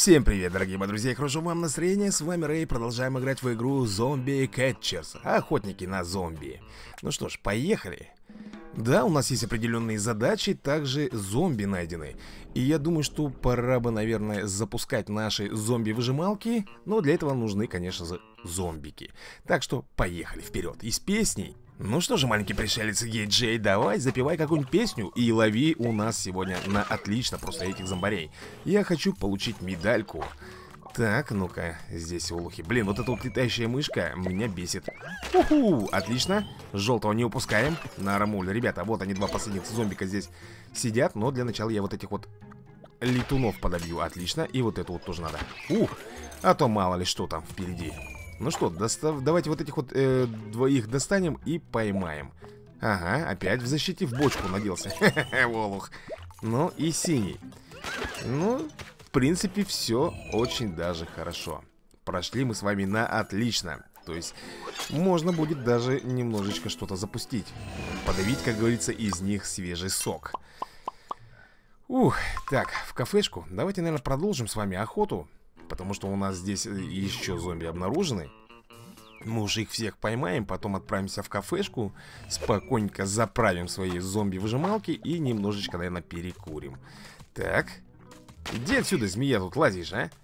Всем привет, дорогие мои друзья, хорошего вам настроения, с вами Рэй, продолжаем играть в игру Zombie Catchers, охотники на зомби. Ну что ж, поехали. Да, у нас есть определенные задачи, также зомби найдены. И я думаю, что пора бы, наверное, запускать наши зомби-выжималки, но для этого нужны, конечно же, зомбики. Так что поехали вперед, из песней. Ну что же, маленький пришелец Гей-Джей, давай запевай какую-нибудь песню и лови у нас сегодня на отлично просто этих зомбарей. Я хочу получить медальку. Так, ну-ка, здесь улухи. Блин, вот эта вот летающая мышка меня бесит. Уху, отлично. Желтого не упускаем. На рамуль. Ребята, вот они, два последних зомбика здесь сидят. Но для начала я вот этих вот летунов подобью. Отлично. И вот эту вот тоже надо. Ух, а то мало ли что там впереди. Ну что, давайте вот этих вот двоих достанем и поймаем. Ага, опять в защите в бочку наделся. Волух. Ну и синий. Ну, в принципе, все очень даже хорошо. Прошли мы с вами на отлично. То есть, можно будет даже немножечко что-то запустить. Подавить, как говорится, из них свежий сок. Ух, так, в кафешку. Давайте, наверное, продолжим с вами охоту. Потому что у нас здесь еще зомби обнаружены. Мы уже их всех поймаем, потом отправимся в кафешку, спокойненько заправим свои зомби-выжималки и немножечко, наверное, перекурим. Так. Иди отсюда, змея, тут лазишь, а?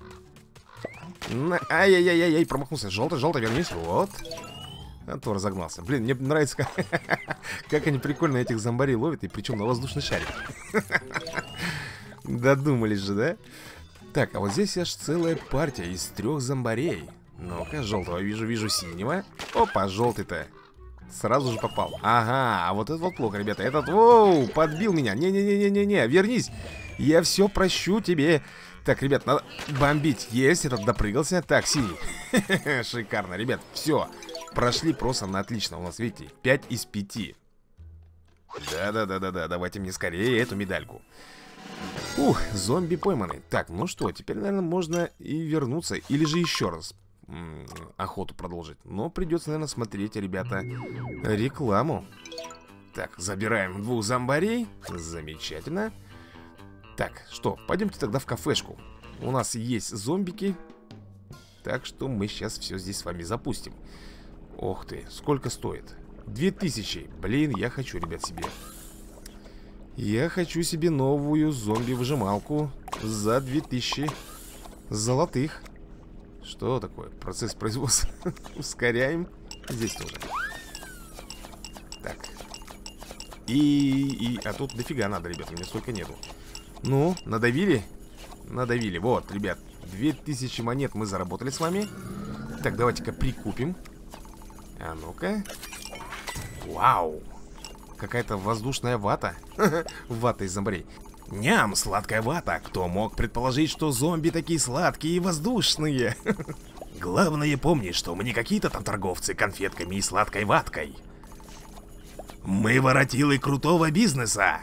Ай-яй-яй-яй, промахнулся. Желтый, вернись. Вот. А то разогнался. Блин, мне нравится, как они прикольно этих зомбарей ловят, и причем на воздушный шарик. Додумались же, да? Так, а вот здесь аж целая партия из 3 зомбарей. Ну-ка, желтого вижу синего. Опа, желтый-то сразу же попал. Ага, а вот это вот плохо, ребята. Этот, воу, подбил меня. Не-не-не-не-не, вернись. Я все прощу тебе. Так, ребят, надо бомбить. Есть, этот допрыгался. Так, синий. Шикарно, ребят, все. Прошли просто на отлично. У нас, видите, 5 из 5. Да-да-да-да-да, давайте мне скорее эту медальку. Ух, зомби пойманы. Так, ну что, теперь, наверное, можно и вернуться. Или же еще раз охоту продолжить. Но придется, наверное, смотреть, ребята, рекламу. Так, забираем 2 зомбарей. Замечательно. Так, что, пойдемте тогда в кафешку. У нас есть зомбики. Так что мы сейчас все здесь с вами запустим. Ох ты, сколько стоит? 2000. Блин, я хочу, ребят, себе. Я хочу себе новую зомби-выжималку за 2000 золотых. Что такое? Процесс производства. Ускоряем. Здесь тоже. Так. А тут дофига надо, ребят. У меня столько нету. Ну, надавили? Надавили. Вот, ребят. 2000 монет мы заработали с вами. Так, давайте-ка прикупим. А ну-ка. Вау. Какая-то воздушная вата. Вата из зомбарей. Ням, сладкая вата. Кто мог предположить, что зомби такие сладкие и воздушные? Главное, помни, что мы не какие-то там торговцы конфетками и сладкой ваткой. Мы воротилы крутого бизнеса.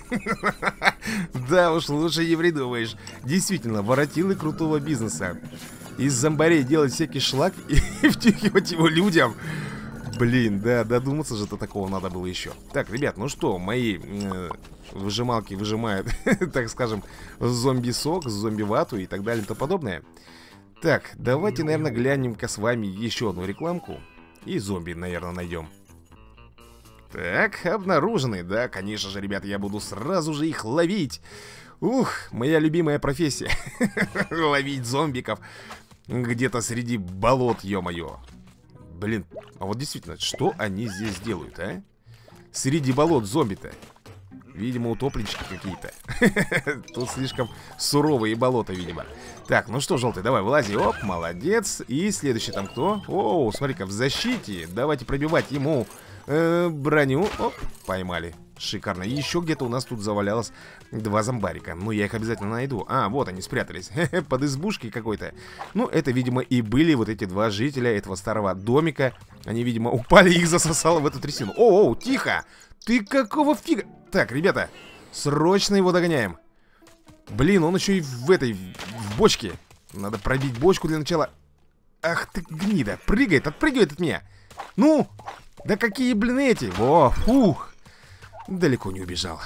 Да уж, лучше не придумаешь. Действительно, воротилы крутого бизнеса. Из зомбарей делать всякий шлак и втюхивать его людям. Блин, да, додуматься же до такого надо было еще. Так, ребят, ну что, мои выжималки выжимают, так скажем, зомби-сок, зомби-вату и так далее и тому подобное. Так, давайте, наверное, глянем-ка с вами еще одну рекламку. И зомби, наверное, найдем. Так, обнаружены, да, конечно же, ребята, я буду сразу же их ловить. Ух, моя любимая профессия. Ловить зомбиков где-то среди болот, ё-моё. Блин, а вот действительно, что они здесь делают, а? Среди болот зомби-то. Видимо, утопленники какие-то. Тут слишком суровые болота, видимо. Так, ну что, желтый, давай, вылази. Оп, молодец. И следующий там кто? О, смотри-ка, в защите. Давайте пробивать ему броню. Оп, поймали. Шикарно. И еще где-то у нас тут завалялось 2 зомбарика. Ну, я их обязательно найду. А, вот они спрятались. Под избушкой какой-то. Ну, это, видимо, и были вот эти 2 жителя этого старого домика. Они, видимо, упали и их засосало в эту трясину. О, тихо! Ты какого фига? Так, ребята, срочно его догоняем. Блин, он еще и в этой, в бочке. Надо пробить бочку для начала. Ах ты гнида, прыгает, отпрыгивает от меня. Ну, да какие, блин, эти? Во, фух. Далеко не убежал.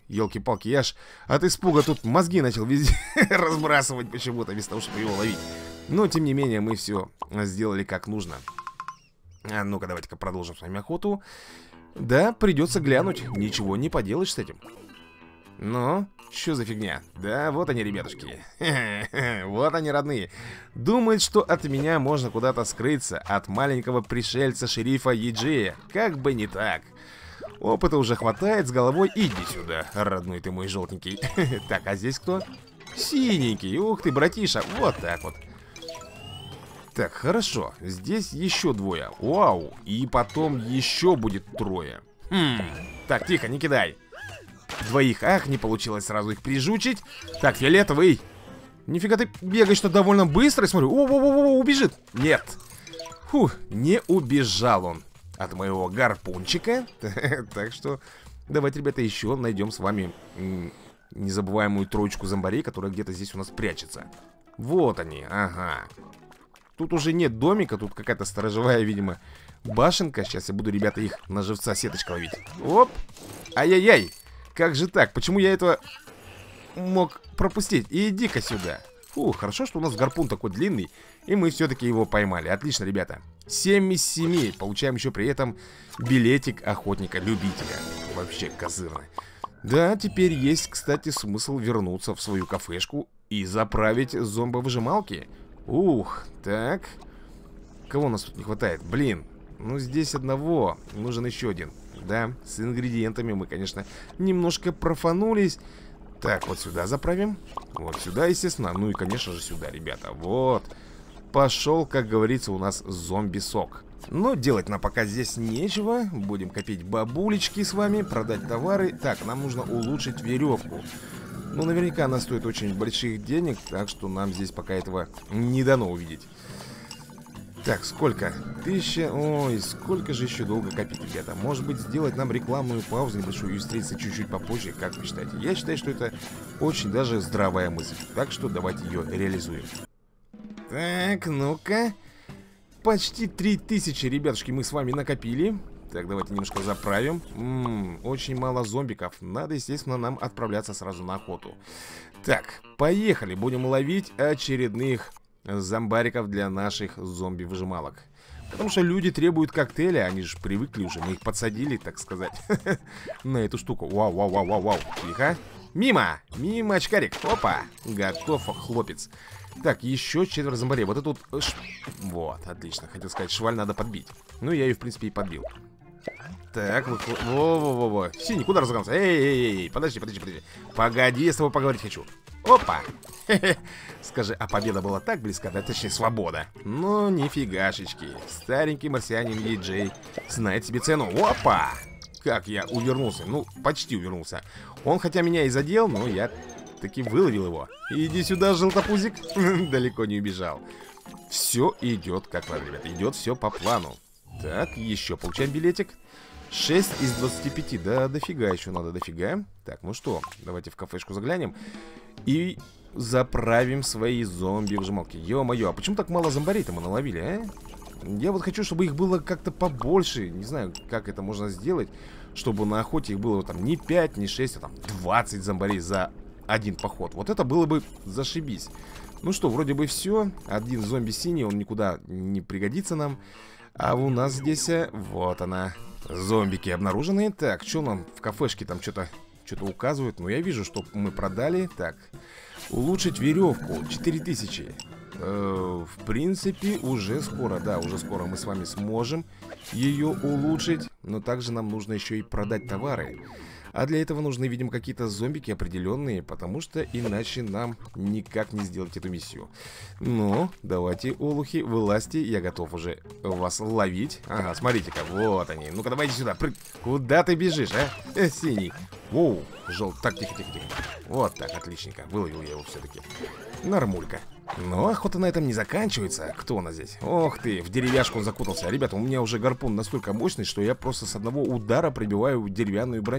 Елки-палки, я аж от испуга тут мозги начал везде разбрасывать почему-то, вместо того, чтобы его ловить. Но, тем не менее, мы все сделали как нужно. А ну-ка, давайте-ка продолжим с вами охоту. Да, придется глянуть. Ничего не поделаешь с этим. Ну, что за фигня? Да, вот они, ребятушки. Вот они, родные. Думают, что от меня можно куда-то скрыться. От маленького пришельца шерифа Еджея. Как бы не так. Опыта уже хватает с головой. Иди сюда, родной ты мой желтенький. Так, а здесь кто? Синенький. Ух ты, братиша. Вот так вот. Так, хорошо. Здесь еще двое. Вау. И потом еще будет трое. Так, тихо, не кидай. Двоих, ах, не получилось сразу их прижучить. Так, фиолетовый. Нифига ты бегаешь-то довольно быстро. Смотрю, о, убежит. Нет. Фух, не убежал он от моего гарпунчика. Так что давайте, ребята, еще найдем с вами незабываемую троечку зомбарей, которая где-то здесь у нас прячется. Вот они, ага. Тут уже нет домика, тут какая-то сторожевая, видимо, башенка. Сейчас я буду, ребята, их на живца сеточкой ловить. Оп. Ай-яй-яй. Как же так? Почему я этого мог пропустить? Иди-ка сюда. Фу, хорошо, что у нас гарпун такой длинный, и мы все-таки его поймали. Отлично, ребята. 7 из 7. Получаем еще при этом билетик охотника-любителя. Вообще козырно. Да, теперь есть, кстати, смысл вернуться в свою кафешку и заправить зомбовыжималки. Ух, так. Кого у нас тут не хватает? Блин, ну здесь одного. Нужен еще один. Да, с ингредиентами мы, конечно, немножко профанулись. Так, вот сюда заправим. Вот сюда, естественно. Ну и, конечно же, сюда, ребята. Вот. Пошел, как говорится, у нас зомби-сок. Но делать нам пока здесь нечего. Будем копить бабулечки с вами, продать товары. Так, нам нужно улучшить веревку. Ну, наверняка она стоит очень больших денег, так что нам здесь пока этого не дано увидеть. Так, сколько? 1000... Ой, сколько же еще долго копить, ребята? Может быть, сделать нам рекламную паузу небольшую и встретиться чуть-чуть попозже, как вы считаете? Я считаю, что это очень даже здравая мысль. Так что давайте ее реализуем. Так, ну-ка. Почти 3000, ребятушки, мы с вами накопили. Так, давайте немножко заправим. Очень мало зомбиков. Надо, естественно, нам отправляться сразу на охоту. Так, поехали. Будем ловить очередных зомбариков для наших зомби-выжималок. Потому что люди требуют коктейля. Они же привыкли уже. Мы их подсадили, так сказать, на эту штуку. Вау, вау, вау, вау, вау. Тихо. Мимо. Мимо, очкарик. Опа. Готов, хлопец. Так, еще 4 зомбарей. Вот это вот... Вот, отлично. Хотел сказать, шваль надо подбить. Ну, я ее, в принципе, и подбил. Так, во-во-во-во. Синий, куда разогнался? Эй, подожди. Погоди, я с тобой поговорить хочу. Опа. Скажи, а победа была так близка, да, точнее, свобода. Ну, нифигашечки. Старенький марсианин Еджей знает себе цену. Опа. Как я увернулся. Ну, почти увернулся. Он хотя меня и задел, но я таки выловил его. Иди сюда, желтопузик. Далеко не убежал. Все идет как надо, ребята. Идет все по плану. Так, еще получаем билетик. 6 из 25. Да, дофига еще надо, дофига. Так, ну что, давайте в кафешку заглянем и заправим свои зомби-выжималки. Ё-моё, а почему так мало зомбарей-то мы наловили, а? Я вот хочу, чтобы их было как-то побольше. Не знаю, как это можно сделать, чтобы на охоте их было там не 5, не 6, а там 20 зомбарей за один поход. Вот это было бы зашибись. Ну что, вроде бы все. Один зомби синий, он никуда не пригодится нам. А у нас здесь, вот она, зомбики обнаружены. Так, что нам в кафешке там что-то указывают? Ну, я вижу, что мы продали. Так, улучшить веревку 4000. В принципе, уже скоро, да, уже скоро мы с вами сможем ее улучшить. Но также нам нужно еще и продать товары. А для этого нужны, видимо, какие-то зомбики определенные, потому что иначе нам никак не сделать эту миссию. Ну, давайте, олухи, вылазьте, я готов уже вас ловить. Ага, смотрите-ка, вот они. Ну-ка, давайте сюда. Куда ты бежишь, а? Синий. Воу, желтый. Так, тихо. Вот так, отличненько. Выловил я его все-таки. Нормулька. Но охота на этом не заканчивается. Кто у нас здесь? Ох ты, в деревяшку он закутался. Ребята, у меня уже гарпун настолько мощный, что я просто с одного удара пробиваю деревянную броню.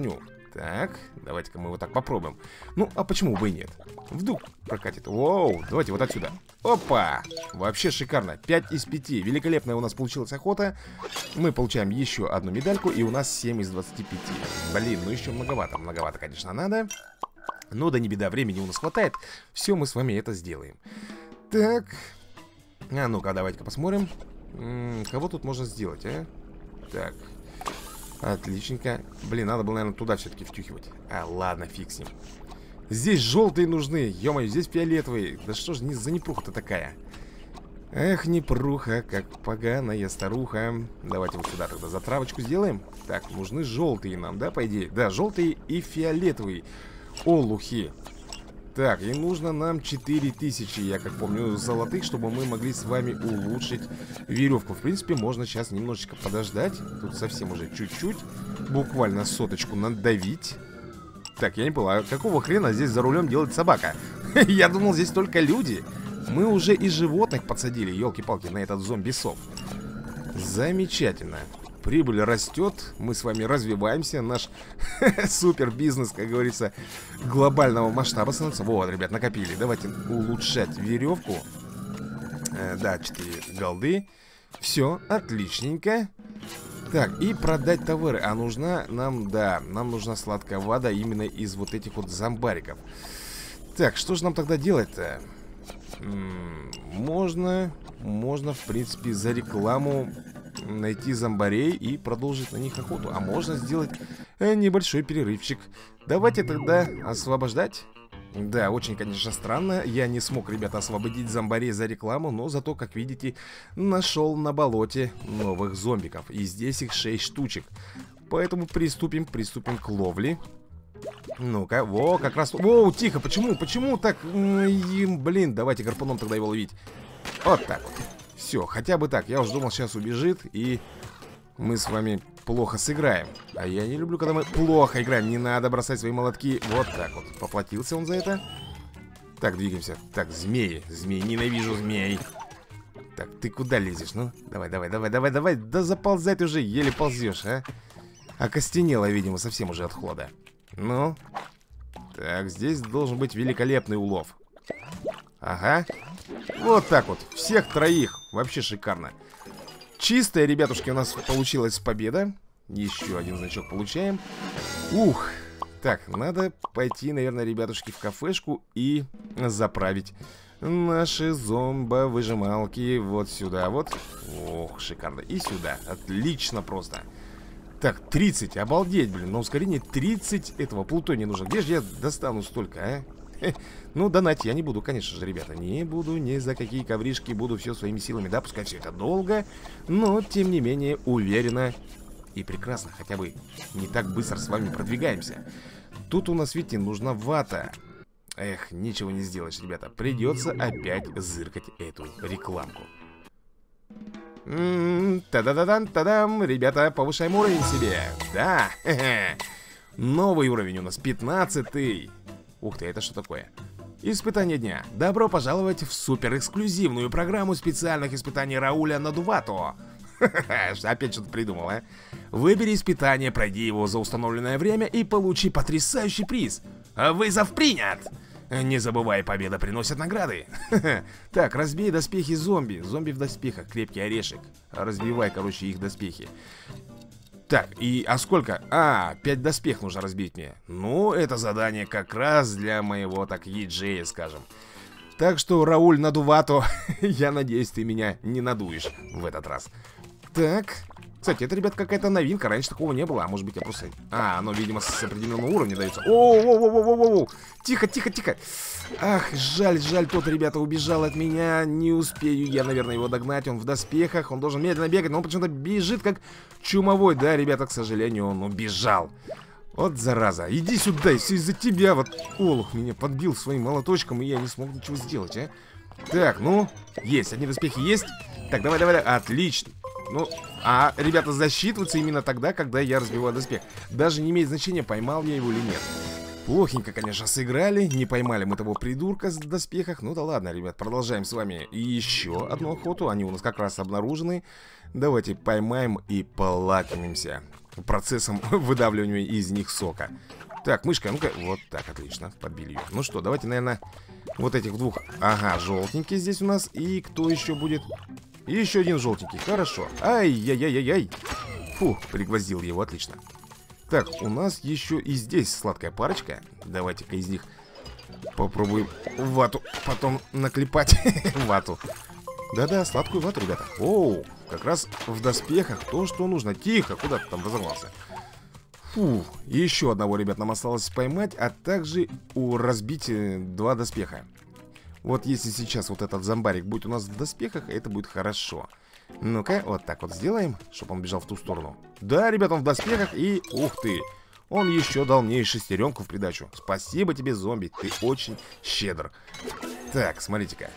Так, давайте-ка мы вот так попробуем. Ну, а почему бы и нет? Вдруг прокатит. Воу, давайте вот отсюда. Опа, вообще шикарно. 5 из 5, великолепная у нас получилась охота. Мы получаем еще одну медальку, и у нас 7 из 25. Блин, ну еще многовато. Многовато, конечно, надо. Но да не беда, времени у нас хватает. Все, мы с вами это сделаем. Так, а ну-ка, давайте-ка посмотрим. Кого тут можно сделать, а? Так, отличненько. Блин, надо было, наверное, туда все-таки втюхивать. А, ладно, фиг с ним. Здесь желтые нужны, ё-моё, здесь фиолетовые. Да что ж за непруха-то такая? Эх, непруха, как поганая старуха. Давайте вот сюда тогда затравочку сделаем. Так, нужны желтые нам, да, по идее? Да, желтые и фиолетовые олухи. Так, и нужно нам 4000, я как помню, золотых, чтобы мы могли с вами улучшить веревку. В принципе, можно сейчас немножечко подождать. Тут совсем уже чуть-чуть. Буквально соточку надавить. Так, я не понимаю, какого хрена здесь за рулем делает собака? Я думал, здесь только люди. Мы уже и животных подсадили, елки-палки, на этот зомби-сов. Замечательно. Прибыль растет, мы с вами развиваемся. Наш супер бизнес, как говорится, глобального масштаба становится. Вот, ребят, накопили. Давайте улучшать веревку. Да, 4 голды. Все, отличненько. Так, и продать товары. А нужна нам, да, нам нужна сладкая вода именно из вот этих вот зомбариков. Так, что же нам тогда делать-то? Можно, в принципе, за рекламу найти зомбарей и продолжить на них охоту. А можно сделать небольшой перерывчик. Давайте тогда освобождать. Да, очень, конечно, странно. Я не смог, ребята, освободить зомбарей за рекламу, но зато, как видите, нашел на болоте новых зомбиков. И здесь их 6 штучек. Поэтому приступим к ловле. Ну-ка, во, как раз... Воу, тихо, почему так? Блин, давайте гарпуном тогда его ловить. Вот так вот. Все, хотя бы так. Я уже думал, сейчас убежит, и мы с вами плохо сыграем. А я не люблю, когда мы плохо играем. Не надо бросать свои молотки. Вот так вот. Поплатился он за это. Так, двигаемся. Так, змеи. Змеи, ненавижу змей. Так, ты куда лезешь? Ну, давай. Да заползай ты уже, еле ползешь, а? Окостенело, видимо, совсем уже от холода. Ну. Так, здесь должен быть великолепный улов. Ага. Вот так вот. Всех троих. Вообще шикарно. Чистая, ребятушки, у нас получилась победа. Еще один значок получаем. Ух. Так, надо пойти, наверное, ребятушки, в кафешку и заправить наши зомбо-выжималки вот сюда вот. Ох, шикарно. И сюда. Отлично просто. Так, 30. Обалдеть, блин. На ускорение 30 этого плутония нужно. Где же я достану столько, а? Ну, донать я не буду, конечно же, ребята. Не буду ни за какие ковришки. Буду все своими силами. Да, пускай все это долго, но, тем не менее, уверенно и прекрасно. Хотя бы не так быстро с вами продвигаемся. Тут у нас, видите, нужна вата. Эх, ничего не сделаешь, ребята. Придется опять зыркать эту рекламку. Та-да-да-дан-та-дам. Ребята, повышаем уровень себе. Да, новый уровень у нас, 15-й. Ух ты, это что такое? Испытание дня. Добро пожаловать в суперэксклюзивную программу специальных испытаний Рауля Надувато. Опять что-то придумал, а? Выбери испытание, пройди его за установленное время и получи потрясающий приз. Вызов принят! Не забывай, победа приносит награды. Так, разбей доспехи зомби. Зомби в доспехах, крепкий орешек. Разбивай, короче, их доспехи. Так, а сколько? 5 доспех нужно разбить мне. Ну, это задание как раз для моего, так, еджея, скажем. Так что, Рауль Надувато, я надеюсь, ты меня не надуешь в этот раз. Так, кстати, это, ребят, какая-то новинка. Раньше такого не было, а может быть я просто... оно, видимо, с определенного уровня дается. Оу. Тихо. Ах, жаль, тот, ребята, убежал от меня. Не успею я, наверное, его догнать. Он в доспехах, он должен медленно бегать, но он почему-то бежит как чумовой. Да, ребята, к сожалению, он убежал. Вот зараза, иди сюда, все из-за тебя. Вот олух меня подбил своим молоточком, и я не смог ничего сделать, а. Так, ну, есть, одни доспехи есть. Так, давай, отлично. Ну, ребята, засчитываются именно тогда, когда я разбиваю доспех. Даже не имеет значения, поймал я его или нет. Плохенько, конечно, сыграли. Не поймали мы того придурка в доспехах. Ну да ладно, ребят, продолжаем с вами еще одну охоту. Они у нас как раз обнаружены. Давайте поймаем и полакомимся процессом выдавливания из них сока. Так, мышка, ну-ка, вот так, отлично, подбили ее. Ну что, давайте, наверное, вот этих двух. Ага, желтенький здесь у нас. И кто еще будет? И еще один желтенький, хорошо. Ай-яй-яй-яй-яй. Фу, пригвоздил его, отлично. Так, у нас еще и здесь сладкая парочка. Давайте-ка из них попробуем вату потом наклепать. Вату. Да-да, сладкую вату, ребята. Оу, как раз в доспехах то, что нужно. Тихо, куда ты там разорвался? Фу, еще одного, ребят, нам осталось поймать, а также разбить 2 доспеха. Вот если сейчас вот этот зомбарик будет у нас в доспехах, это будет хорошо. Ну-ка, вот так вот сделаем, чтобы он бежал в ту сторону. Да, ребят, он в доспехах и... Ух ты! Он еще дал мне шестеренку в придачу. Спасибо тебе, зомби, ты очень щедр. Так, смотрите-ка.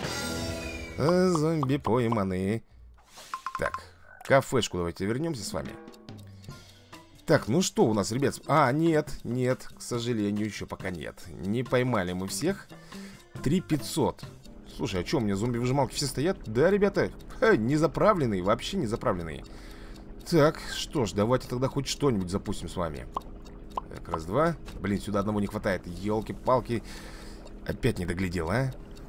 Зомби пойманы. Так, кафешку давайте вернемся с вами. Так, ну что у нас, ребят? А, нет, нет, к сожалению, еще пока нет. Не поймали мы всех. 3500. Слушай, а что, у меня зомби-выжималки все стоят? Да, ребята, не заправленные, вообще не заправленные. Так, что ж, давайте тогда хоть что-нибудь запустим с вами. Так, раз, два. Блин, сюда одного не хватает. Елки-палки. Опять не доглядел, а?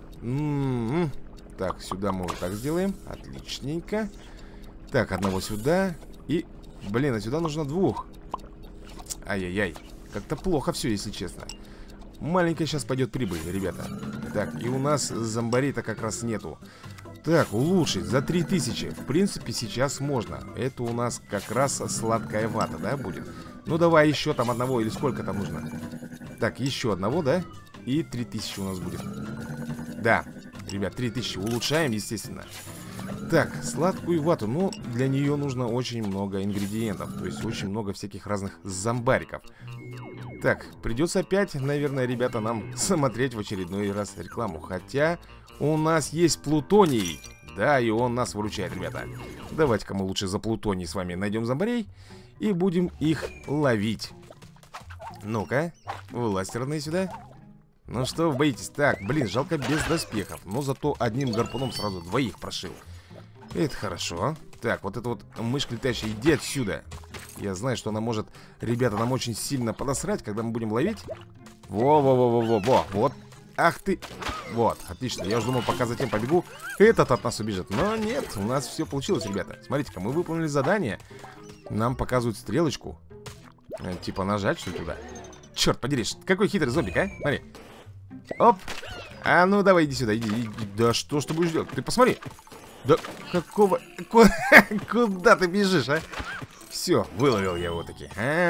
Так, сюда мы вот так сделаем. Отличненько. Так, одного сюда. И, блин, а сюда нужно 2. Ай-яй-яй. Как-то плохо все, если честно. Маленькая сейчас пойдет прибыль, ребята. Так, и у нас зомбарей-то как раз нету. Так, улучшить за 3000. В принципе, сейчас можно. Это у нас как раз сладкая вата, да, будет? Ну, давай еще там одного, или сколько там нужно? Так, еще одного, да? И 3000 у нас будет. Да, ребят, 3000 улучшаем, естественно. Так, сладкую вату, ну, для нее нужно очень много ингредиентов. То есть очень много всяких разных зомбариков. Так, придется опять, наверное, ребята, нам смотреть в очередной раз рекламу. Хотя у нас есть плутоний. Да, и он нас выручает, ребята. Давайте-ка мы лучше за плутоний с вами найдем зомбарей и будем их ловить. Ну-ка, вылазь, родные, сюда. Ну что вы боитесь? Так, блин, жалко без доспехов. Но зато одним гарпуном сразу 2 прошил. Это хорошо. Так, вот эта вот мышка летающая, иди отсюда. Я знаю, что она может, ребята, нам очень сильно подосрать, когда мы будем ловить. Во-во-во-во-во-во. Вот. Ах ты. Вот, отлично. Я уже думал, пока затем побегу, этот от нас убежит. Но нет, у нас все получилось, ребята. Смотрите-ка, мы выполнили задание. Нам показывают стрелочку. Типа нажать, что ли, туда? Черт подери, какой хитрый зомбик, а? Смотри. Оп. А ну давай, иди сюда, иди. Да что ж ты будешь делать? Ты посмотри. Да какого... Куда ты бежишь, а? Все, выловил я его таки.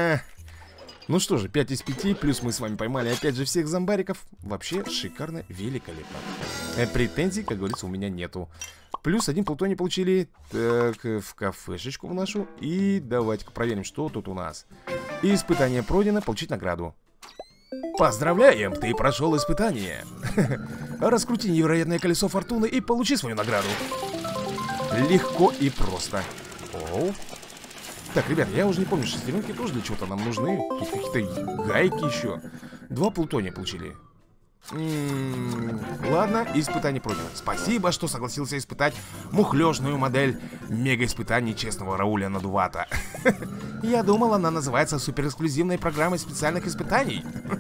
Ну что же, 5 из 5. Плюс мы с вами поймали опять же всех зомбариков. Вообще шикарно, великолепно. Претензий, как говорится, у меня нету. Плюс 1 плутоний получили. Так, в кафешечку в нашу. И давайте-ка проверим, что тут у нас. Испытание пройдено, получить награду. Поздравляем, ты прошел испытание. Раскрути невероятное колесо фортуны и получи свою награду. Легко и просто. Оу. Так, ребят, я уже не помню, шестеренки тоже для чего-то нам нужны. Тут какие-то гайки еще. 2 плутония получили. Ладно, испытание пройдено. Спасибо, что согласился испытать мухлёжную модель мега-испытаний честного Рауля Надувата. Я думал, она называется суперэксклюзивной программой специальных испытаний.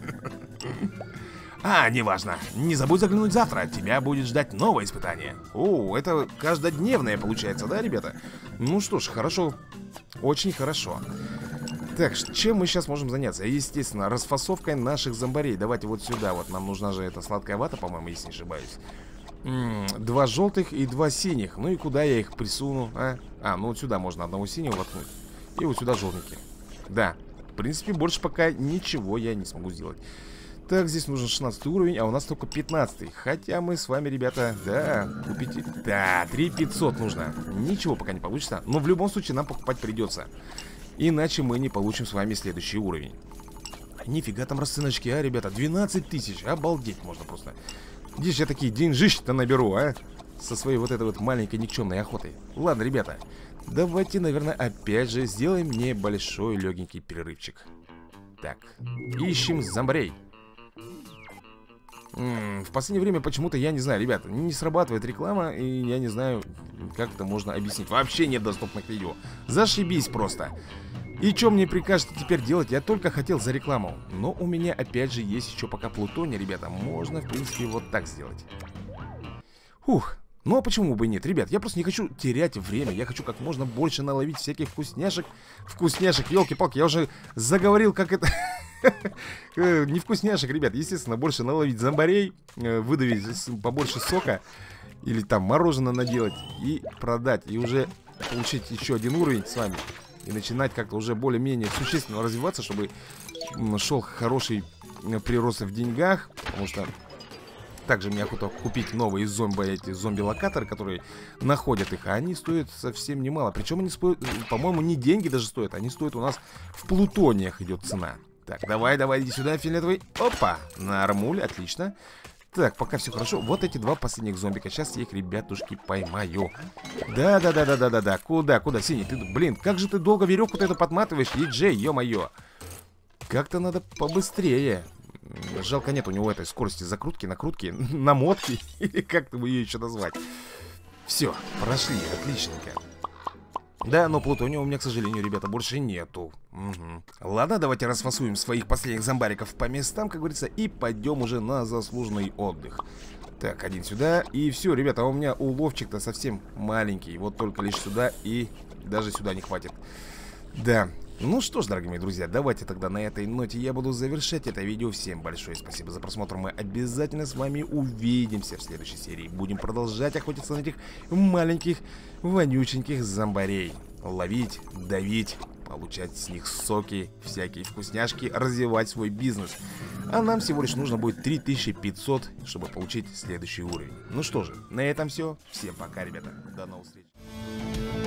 А, неважно. Не забудь заглянуть завтра. Тебя будет ждать новое испытание. О, это каждодневное получается, да, ребята? Ну что ж, хорошо. Очень хорошо. Так, чем мы сейчас можем заняться? Естественно, расфасовкой наших зомбарей. Давайте вот сюда. Вот нам нужна же эта сладкая вата, по-моему, если не ошибаюсь. 2 желтых и 2 синих. Ну и куда я их присуну, а? Ну вот сюда можно одного синего воткнуть. И вот сюда желтенькие. Да, в принципе, больше пока ничего я не смогу сделать. Так, здесь нужен 16 уровень, а у нас только 15. Хотя мы с вами, ребята, да, купите... Да, 3500 нужно. Ничего пока не получится, но в любом случае нам покупать придется. Иначе мы не получим с вами следующий уровень. Нифига там расценочки, а, ребята, 12 тысяч, обалдеть можно просто. Где же я такие деньжищи-то наберу, а? Со своей вот этой вот маленькой никчемной охотой. Ладно, ребята, давайте, наверное, опять же сделаем небольшой легенький перерывчик. Так, ищем зомбарей. В последнее время почему-то, я не знаю, ребята, не срабатывает реклама. И я не знаю, как это можно объяснить. Вообще нет доступных видео. Зашибись просто. И что мне прикажете теперь делать? Я только хотел за рекламу. Но у меня опять же есть еще пока плутоний, ребята. Можно, в принципе, вот так сделать. Ух. Ну а почему бы и нет, ребят, я просто не хочу терять время. Я хочу как можно больше наловить всяких вкусняшек. Вкусняшек, елки-палки, я уже заговорил, как это... Не вкусняшек, ребят, естественно, больше наловить зомбарей, выдавить побольше сока. Или там мороженое наделать и продать. И уже получить еще один уровень с вами. И начинать как-то уже более-менее существенно развиваться, чтобы шел хороший прирост в деньгах. Потому что... Также мне охота купить новые эти зомби-локаторы, которые находят их. А они стоят совсем немало. Причем они стоят, по-моему, не деньги даже стоят. Они стоят у нас в плутониях идет цена. Так, давай, иди сюда, фиолетовый. Опа, нормуль, отлично. Так, пока все хорошо. Вот эти два последних зомбика. Сейчас я их, ребятушки, поймаю. Да. Куда, синий? Ты, блин, как же ты долго веревку-то это подматываешь, Еджей, ё-моё. Как-то надо побыстрее. Жалко, нет у него этой скорости закрутки, накрутки, намотки. Или как-то ее еще назвать. Все, прошли, отличненько. Да, но плутония у меня, к сожалению, ребята, больше нету. Ладно, давайте расфасуем своих последних зомбариков по местам, как говорится. И пойдем уже на заслуженный отдых. Так, один сюда. И все, ребята, у меня уловчик-то совсем маленький. Вот только лишь сюда, и даже сюда не хватит. Да. Ну что ж, дорогие мои друзья, давайте тогда на этой ноте я буду завершать это видео. Всем большое спасибо за просмотр. Мы обязательно с вами увидимся в следующей серии. Будем продолжать охотиться на этих маленьких, вонюченьких зомбарей. Ловить, давить, получать с них соки, всякие вкусняшки, развивать свой бизнес. А нам всего лишь нужно будет 3500, чтобы получить следующий уровень. Ну что же, на этом все. Всем пока, ребята. До новых встреч.